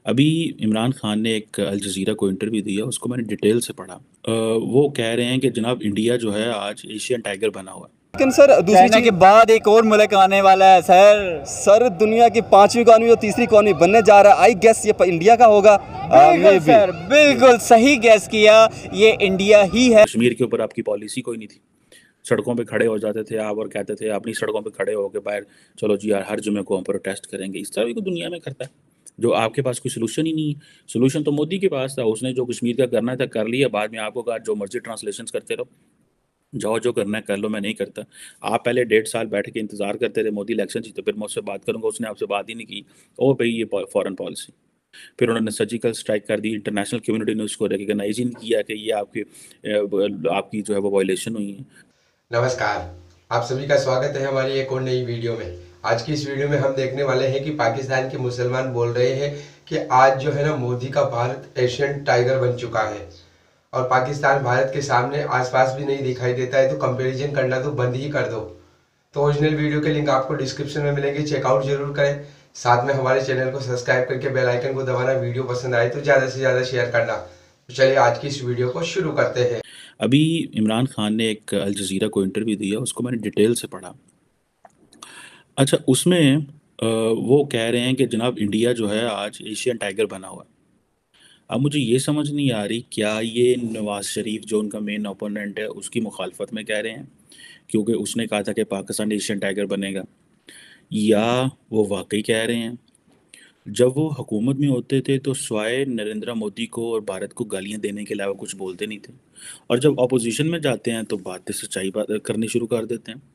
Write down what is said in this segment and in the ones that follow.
अभी इमरान खान ने एक अल जज़ीरा को इंटरव्यू दिया, उसको मैंने डिटेल से पढ़ा। वो कह रहे हैं कि जनाब इंडिया जो है आज एशियन टाइगर बना हुआ है। लेकिन सर दूसरी चाइना के चीज बाद एक और मुल्क आने वाला है सर। सर दुनिया की पांचवी इकॉनमी और तीसरी इकॉनमी बनने जा रहा है। आई गेस ये इंडिया का होगा। बिल्कुल सर, बिल्कुल सही गैस किया, ये इंडिया ही है। कश्मीर के ऊपर आपकी पॉलिसी कोई नहीं थी। सड़कों पे खड़े हो जाते थे आप और कहते थे अपनी सड़कों पे खड़े होकर बाहर, चलो जी यार हर जुमे को हम प्रोटेस्ट करेंगे। इस तरह भी कोई दुनिया में करता है जो आपके पास कोई सोल्यूशन ही नहीं है। सोल्यूशन तो मोदी के पास था, उसने जो कश्मीर का करना था कर लिया। बाद में आपको कहा जो मर्जी ट्रांसलेशन करते रहो, जाओ जो करना है कर लो, मैं नहीं करता। आप पहले 1.5 साल बैठ के इंतजार करते रहे मोदी इलेक्शन जीते फिर मैं उससे बात करूंगा, उसने आपसे बात ही नहीं की। ओ भाई ये फॉरेन पॉलिसी। फिर उन्होंने सर्जिकल स्ट्राइक कर दी, इंटरनेशनल कम्युनिटी ने उसको रिकग्नाइज ही नहीं किया कि ये आपकी जो है वो वायलेशन हुई है। नमस्कार, आप सभी का स्वागत है हमारी एक और नई वीडियो में। आज की इस वीडियो में हम देखने वाले हैं कि पाकिस्तान के मुसलमान बोल रहे हैं कि आज जो है ना मोदी का भारत एशियन टाइगर बन चुका है और पाकिस्तान भारत के सामने आसपास भी नहीं दिखाई देता है, तो कंपैरिजन करना तो बंद ही कर दो। तो ओरिजिनल वीडियो के लिंक आपको डिस्क्रिप्शन में मिलेंगे, चेकआउट जरूर करें। साथ में हमारे चैनल को सब्सक्राइब करके बेल आइकन को दबाना, वीडियो पसंद आए तो ज़्यादा से ज़्यादा शेयर करना। तो चलिए आज की इस वीडियो को शुरू करते हैं। अभी इमरान खान ने एक अल जज़ीरा को इंटरव्यू दिया, उसको मैंने डिटेल से पढ़ा। अच्छा, उसमें वो कह रहे हैं कि जनाब इंडिया जो है आज एशियन टाइगर बना हुआ है। अब मुझे ये समझ नहीं आ रही क्या ये नवाज़ शरीफ जो उनका मेन ओपोनेंट है उसकी मुखालफत में कह रहे हैं क्योंकि उसने कहा था कि पाकिस्तान एशियन टाइगर बनेगा, या वो वाकई कह रहे हैं। जब वो हुकूमत में होते थे तो स्वाय नरेंद्र मोदी को और भारत को गालियां देने के अलावा कुछ बोलते नहीं थे, और जब अपोजिशन में जाते हैं तो बातें सच्चाई बात करनी शुरू कर देते हैं।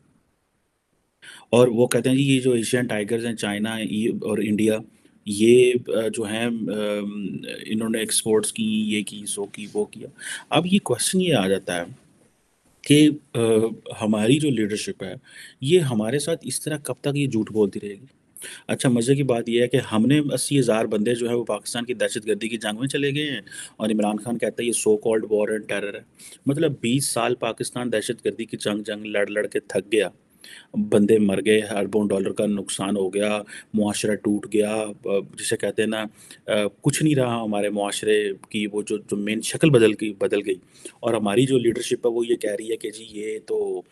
और वो कहते हैं जी ये जो एशियन टाइगर्स हैं चाइना और इंडिया, ये जो हैं इन्होंने एक्सपोर्ट्स की, ये की सो की वो किया। अब ये क्वेश्चन ये आ जाता है कि हमारी जो लीडरशिप है ये हमारे साथ इस तरह कब तक ये झूठ बोलती रहेगी। अच्छा, मज़े की बात यह है कि हमने 80,000 बंदे जो है वो पाकिस्तान की दहशतगर्दी की जंग में चले गए हैं, और इमरान खान कहता है ये so called war and terror है। मतलब 20 साल पाकिस्तान दहशतगर्दी की जंग लड़ लड़ के थक गया, बंदे मर गए, अरबों डॉलर का नुकसान हो गया, मुआशरा टूट गया, जिसे कहते हैं ना कुछ नहीं रहा हमारे मुआशरे की, वो जो जो मेन शक्ल बदल गई। और हमारी जो लीडरशिप है वो ये कह रही है कि जी ये तो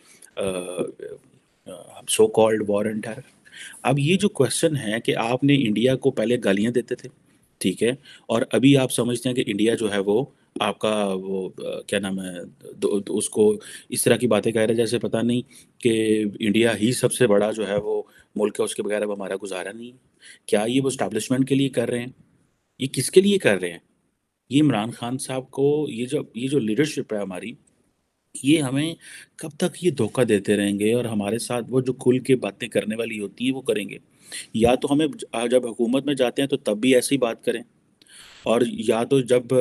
so called war and terror. अब ये जो क्वेश्चन है कि आपने इंडिया को पहले गालियां देते थे, ठीक है, और अभी आप समझते हैं कि इंडिया जो है वो आपका वो क्या नाम है, उसको इस तरह की बातें कह रहे हैं जैसे पता नहीं कि इंडिया ही सबसे बड़ा जो है वो मुल्क है, उसके बगैर अब हमारा गुजारा नहीं है। क्या ये वो स्टैब्लिशमेंट के लिए कर रहे हैं? ये किसके लिए कर रहे हैं? ये इमरान खान साहब को ये जो लीडरशिप है हमारी, ये हमें कब तक ये धोखा देते रहेंगे और हमारे साथ वो जो खुल के बातें करने वाली होती हैं वो करेंगे? या तो हमें जब हुकूमत में जाते हैं तो तब भी ऐसी बात करें, और या तो जब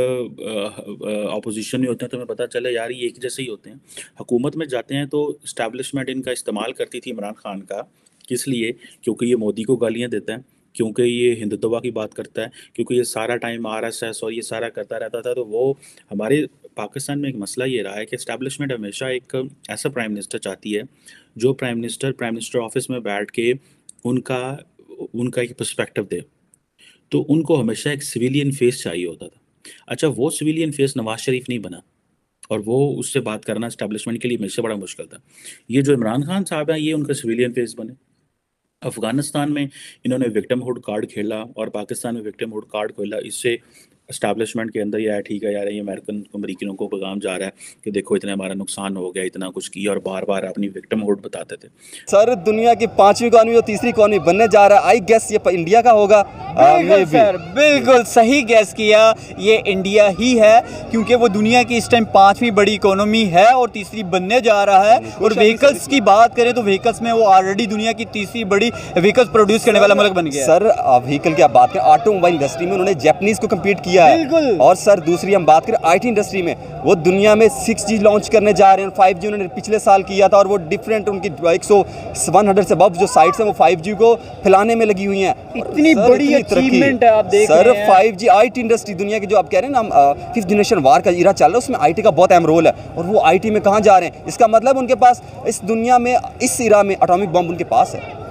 अपोजिशन में होते हैं तो हमें पता चले यार ये एक जैसे ही होते हैं। हुकूमत में जाते हैं तो इस्टेब्लिशमेंट इनका इस्तेमाल करती थी इमरान खान का, किस लिए? क्योंकि ये मोदी को गालियाँ देता है, क्योंकि ये हिंदुत्व की बात करता है, क्योंकि ये सारा टाइम आरएसएस और ये सारा करता रहता था। तो वो हमारे पाकिस्तान में एक मसला ये रहा है कि इस्टेब्लिशमेंट हमेशा एक ऐसा प्राइम मिनिस्टर चाहती है जो प्राइम मिनिस्टर ऑफिस में बैठ के उनका उनका एक पर्सपेक्टिव दे। तो उनको हमेशा एक सिविलियन फेस चाहिए होता था। अच्छा, वो सिविलियन फेस नवाज शरीफ नहीं बना, और वो उससे बात करना इस्टेब्लिशमेंट के लिए हमेशा बड़ा मुश्किल था। ये जो इमरान खान साहब हैं ये उनका सिविलियन फेस बने। अफगानिस्तान में इन्होंने विक्टिमहुड कार्ड खेला और पाकिस्तान में विक्टिमहुड कार्ड खेला। इससे एस्टैब्लिशमेंट के अंदर ये ठीक है यार, ये अमेरिकनों को पैगाम जा रहा है कि देखो इतना हमारा नुकसान हो गया, इतना कुछ किया, और बार बार अपनी विक्टिमहुड बताते थे। सर दुनिया की पांचवी इकॉनमी और तीसरी इकॉनमी बनने जा रहा है। आई गेस ये इंडिया का होगा। बिल्कुल सर, बिल्कुल सही गैस किया, ये इंडिया ही है, क्योंकि वो दुनिया की इस टाइम पांचवी बड़ी इकोनॉमी है और तीसरी बनने जा रहा है। और व्हीकल्स की बात करें तो व्हीकल्स में वो ऑलरेडी दुनिया की तीसरी बड़ी व्हीकल्स प्रोड्यूस करने वाला मुल्क बन गया। सर व्हीकल की आप बात करें, ऑटोमोबाइल इंडस्ट्री में उन्होंने जापानीज को कम्पीट किया है। बिल्कुल। और सर दूसरी हम बात करें आईटी इंडस्ट्री में, वो दुनिया में 6G लॉन्च करने जा रहे हैं। 5G उन्होंने पिछले साल किया था, और वो डिफरेंट उनकी 100 से अब जो साइट्स हैं वो 5G को फैलाने में लगी हुई हैं। इतनी बड़ी अचीवमेंट है आप देख रहे हैं। सर 5G आईटी इंडस्ट्री दुनिया की जो आप कह रहे हैं ना, 5th जनरेशन वार का इरा चल रहा है, उसमें आईटी का बहुत अहम रोल है। और वो आईटी में कहाँ जा रहे हैं? इसका मतलब उनके पास इस दुनिया में इस इरा में एटॉमिक बम उनके पास है।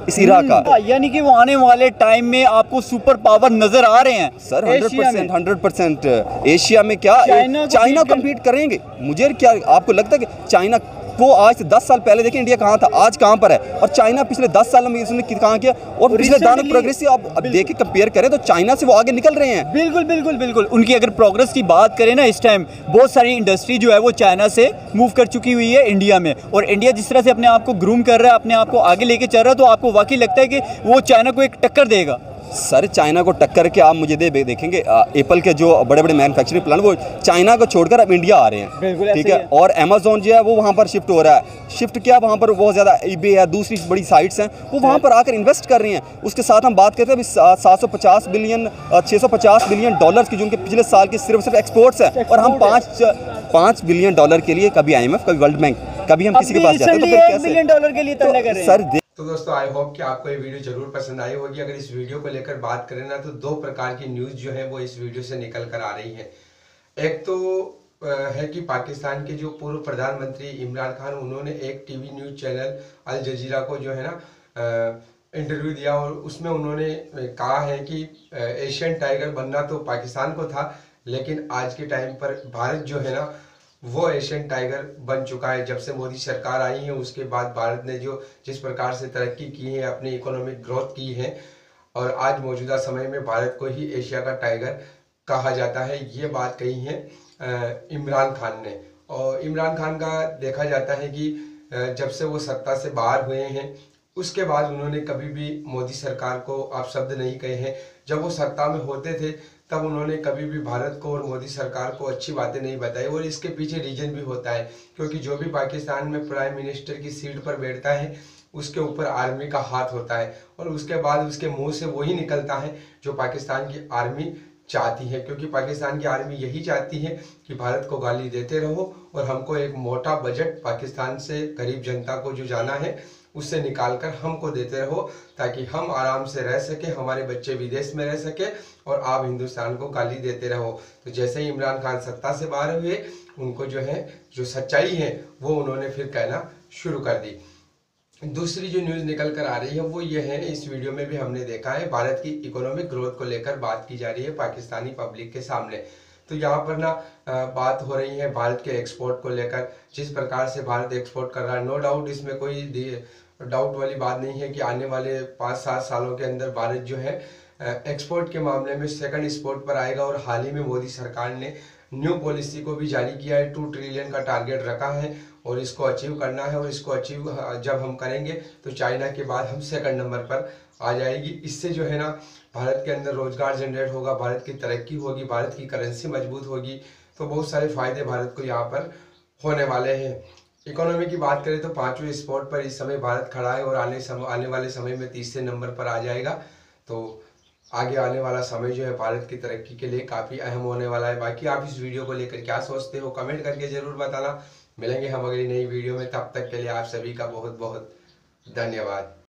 इस इरा का। यानी कि वो आने वाले टाइम में आपको सुपर पावर नजर आ रहे हैं सर एशिया में। 100% एशिया में क्या चाइना कम्पीट करेंगे। मुझे क्या आपको लगता है कि चाइना को आज से 10 साल पहले देखिए इंडिया कहाँ था, आज कहाँ पर है, और चाइना पिछले 10 सालों में इसने कहाँ किया, और पिछले दानों प्रोग्रेस से आप अब देखिए कंपेयर करें तो चाइना से वो आगे निकल रहे हैं। बिल्कुल बिल्कुल बिल्कुल। उनकी अगर प्रोग्रेस की बात करें ना, इस टाइम बहुत सारी इंडस्ट्री जो है वो चाइना से मूव कर चुकी हुई है इंडिया में, और इंडिया जिस तरह से अपने आप को ग्रूम कर रहा है, अपने आप को आगे लेके चल रहा है, तो आपको वाकई लगता है कि वो चाइना को एक टक्कर देगा? सर चाइना को टक्कर के आप मुझे देखेंगे एप्पल के जो बड़े बड़े मैन्युफैक्चरिंग प्लांट वो चाइना को छोड़कर अब इंडिया आ रहे हैं, ठीक है। और अमेजोन जो है वो वहाँ पर शिफ्ट हो रहा है। शिफ्ट क्या, वहाँ पर बहुत ज़्यादा ईबे है, दूसरी बड़ी साइट्स हैं, वो वहाँ पर आकर इन्वेस्ट कर रही हैं। उसके साथ हम बात करते हैं अभी 650 बिलियन डॉलर्स की जो उनके पिछले साल की सिर्फ एक्सपोर्ट्स हैं, और हम 5 बिलियन डॉलर के लिए कभी IMF, कभी वर्ल्ड बैंक, कभी हम किसी के पास जाते हैं तो फिर कैसे? बिलियन डॉलर के लिए तरले कर रहे हैं सर। तो दोस्तों आई होप कि आपको ये वीडियो जरूर पसंद आई होगी। अगर इस वीडियो को लेकर बात करें ना, तो 2 प्रकार की न्यूज़ जो है वो इस वीडियो से निकल कर आ रही है। एक तो है कि पाकिस्तान के जो पूर्व प्रधानमंत्री इमरान खान, उन्होंने एक TV news channel Al Jazeera को जो है ना इंटरव्यू दिया, और उसमें उन्होंने कहा है कि एशियन टाइगर बनना तो पाकिस्तान को था, लेकिन आज के टाइम पर भारत जो है ना वो एशियन टाइगर बन चुका है। जब से मोदी सरकार आई है उसके बाद भारत ने जो जिस प्रकार से तरक्की की है, अपनी इकोनॉमिक ग्रोथ की है, और आज मौजूदा समय में भारत को ही एशिया का टाइगर कहा जाता है, ये बात कही है इमरान खान ने। और इमरान खान का देखा जाता है कि जब से वो सत्ता से बाहर हुए हैं उसके बाद उन्होंने कभी भी मोदी सरकार को अपशब्द नहीं कहे हैं। जब वो सत्ता में होते थे तब उन्होंने कभी भी भारत को और मोदी सरकार को अच्छी बातें नहीं बताई, और इसके पीछे रीजन भी होता है, क्योंकि जो भी पाकिस्तान में प्राइम मिनिस्टर की सीट पर बैठता है उसके ऊपर आर्मी का हाथ होता है, और उसके बाद उसके मुंह से वही निकलता है जो पाकिस्तान की आर्मी चाहती है, क्योंकि पाकिस्तान की आर्मी यही चाहती है कि भारत को गाली देते रहो और हमको एक मोटा बजट पाकिस्तान से गरीब जनता को जो जाना है उससे निकालकर हमको देते रहो, ताकि हम आराम से रह सके, हमारे बच्चे विदेश में रह सके और आप हिंदुस्तान को गाली देते रहो। तो जैसे ही इमरान खान सत्ता से बाहर हुए, उनको जो है जो सच्चाई है वो उन्होंने फिर कहना शुरू कर दी। दूसरी जो न्यूज़ निकल कर आ रही है वो ये है, इस वीडियो में भी हमने देखा है, भारत की इकोनॉमिक ग्रोथ को लेकर बात की जा रही है पाकिस्तानी पब्लिक के सामने। तो यहाँ पर ना बात हो रही है भारत के एक्सपोर्ट को लेकर, जिस प्रकार से भारत एक्सपोर्ट कर रहा है। नो डाउट इसमें कोई डाउट वाली बात नहीं है कि आने वाले 5-7 सालों के अंदर भारत जो है एक्सपोर्ट के मामले में सेकंड स्पॉट पर आएगा। और हाल ही में मोदी सरकार ने न्यू पॉलिसी को भी जारी किया है, 2 ट्रिलियन का टारगेट रखा है और इसको अचीव करना है, और इसको अचीव जब हम करेंगे तो चाइना के बाद हम सेकंड नंबर पर आ जाएगी। इससे जो है ना भारत के अंदर रोजगार जनरेट होगा, भारत की तरक्की होगी, भारत की करेंसी मजबूत होगी, तो बहुत सारे फायदे भारत को यहाँ पर होने वाले हैं। इकोनॉमी की बात करें तो 5वें स्पॉट पर इस समय भारत खड़ा है, और आने वाले समय में 30वें नंबर पर आ जाएगा। तो आगे आने वाला समय जो है भारत की तरक्की के लिए काफ़ी अहम होने वाला है। बाकी आप इस वीडियो को लेकर क्या सोचते हो कमेंट करके ज़रूर बताना। मिलेंगे हम अगली नई वीडियो में, तब तक के लिए आप सभी का बहुत बहुत धन्यवाद।